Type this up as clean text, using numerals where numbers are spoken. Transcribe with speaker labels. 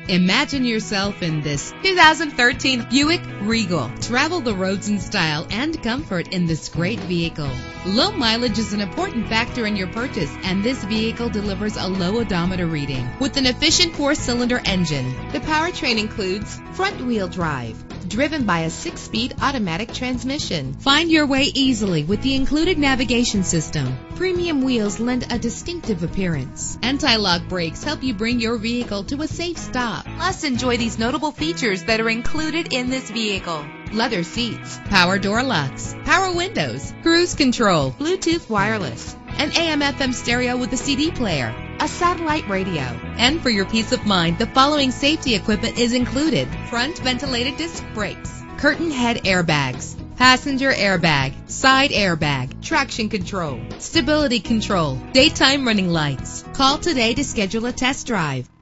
Speaker 1: Imagine yourself in this 2013 Buick Regal. Travel the roads in style and comfort in this great vehicle. Low mileage is an important factor in your purchase, and this vehicle delivers a low odometer reading. With an efficient 4-cylinder engine, the powertrain includes front-wheel drive, driven by a 6-speed automatic transmission. Find your way easily with the included navigation system. Premium wheels lend a distinctive appearance. Anti-lock brakes help you bring your vehicle to a safe stop. Plus, enjoy these notable features that are included in this vehicle: leather seats, power door locks, power windows, cruise control, Bluetooth wireless, an AM/FM stereo with a CD player, a satellite radio. And for your peace of mind, the following safety equipment is included: front ventilated disc brakes, curtain head airbags, passenger airbag, side airbag, traction control, stability control, daytime running lights. Call today to schedule a test drive.